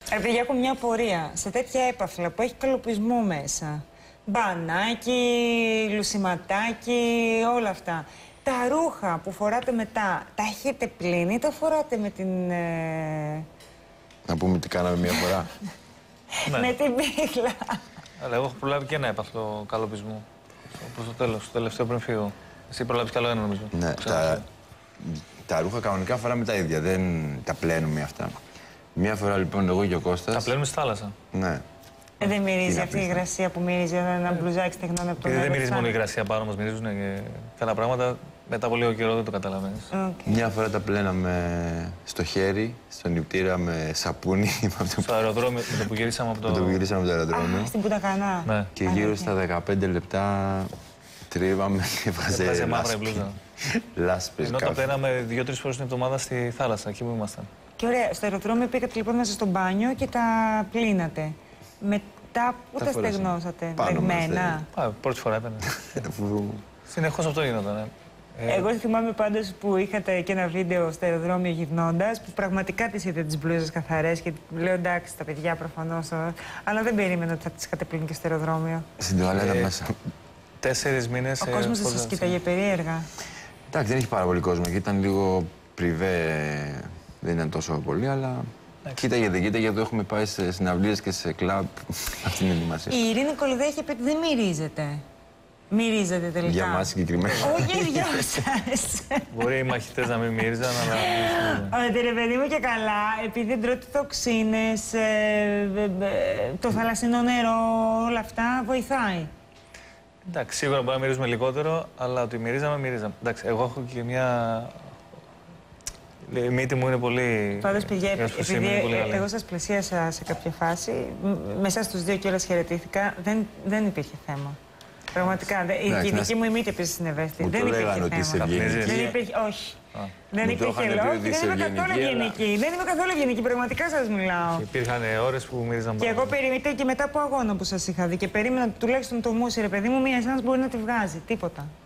Επειδή έχω μια απορία σε τέτοια έπαθλα που έχει καλοπισμό μέσα. Μπανάκι, λουσιματάκι, όλα αυτά. Τα ρούχα που φοράτε μετά, τα έχετε πλύνει ή τα φοράτε με την... Να πούμε τι κάναμε μία φορά. με την πίχλα. Αλλά εγώ έχω προλάβει και ένα έπαθλο καλοπισμού. Προς το τέλος, το τελευταίο πριν φύγω. Εσύ προλάβεις κι άλλο ένα, νομίζω. Ναι, τα ρούχα κανονικά φοράμε τα ίδια, δεν τα πλένουμε αυτά. Μία φορά λοιπόν εγώ και ο Κώστας... Τα πλένουμε στη θάλασσα. Ναι. Δεν μυρίζει αυτή η υγρασία που μυρίζει ένα μπλουζάκι στεγνών από το νερό. Δεν μυρίζει μόνο η υγρασία πάνω μας, μυρίζουν και άλλα πράγματα. Μετά από λίγο καιρό δεν το καταλαβαίνεις. Μια φορά τα πλέναμε στο χέρι, στον νηπτήρα με σαπούνι. Στο αεροδρόμιο, με το που γυρίσαμε από το αεροδρόμιο. Στην Πουτακανά. Ναι. Και γύρω στα 15 λεπτά τρίβαμε και έβγαζε λάσπες. Ενώ τα πλέναμε 2-3 φορές την εβδομάδα στη θάλασσα, εκεί που ήμασταν. Και ωραία, στο αεροδρόμιο πήγατε λοιπόν μέσα στο μπάνιο και τα πλύνατε. Μετά που τα στεγνώσατε, δεγμένα. Πρώτη φορά έπαιρνε. Συνεχώς αυτό γινόταν. Εγώ θυμάμαι πάντως που είχατε και ένα βίντεο στο αεροδρόμιο γυρνώντας, που πραγματικά τις είδατε τις μπλούζες καθαρές και λέω εντάξει τα παιδιά προφανώς, αλλά δεν περίμενα ότι θα τις είχατε πλύνει και στο αεροδρόμιο. Στην τουαλέτα μέσα. 4 μήνες. Ο κόσμος δεν σας κοίταγε περίεργα. Εντάξει, δεν έχει πάρα πολύ κόσμο και ήταν λίγο πριβέ, δεν ήταν τόσο πολύ, αλλά κοίταγε, δεν κοίταγε, εδώ έχουμε πάει σε συναυλίες και σε κλαμπ. Αυτή είναι η ενημασία. Η Ειρήνη Κολυδέ έχει πει ότι δεν μυρίζετε. Μυρίζετε τελικά. Για μας συγκεκριμένα. Όχι για σας. Μπορεί οι μαχητές να μην μύριζαν, αλλά... Ωραία, ρε παιδί μου και καλά, επειδή δεν τρώτε τοξίνες, το θαλασσινό νερό, όλα αυτά βοηθάει. Εντάξει, σίγουρα μπορεί να μυρίζουμε λιγότερο, αλλά ότι μυρίζαμε. Εντάξει, εγώ έχω και μια... Η μύτη μου είναι πολύ... Πάντως, παιδιά, επειδή εγώ σας πλησίασα σε κάποια φάση, μέσα στους δύο κιόλας χαιρετήθηκα, δεν υπήρχε θέμα. Πραγματικά. Η δική μου η μύτη επίσης είναι ευαίσθητη. Δεν υπήρχε θέμα. Δεν υπήρχε, όχι. Δεν υπήρχε λόγο και δεν είμαι καθόλου ευγενική. Δεν είμαι καθόλου ευγενική, πραγματικά σας μιλάω. Υπήρχαν ώρες που μύριζαν και εγώ περίμενα και μετά από αγώνα που σας είχα δει και περίμενα τουλάχιστον το μουσι, ρε παιδί μου, μία εσάς μπορεί να τη βγάζει. Τίποτα.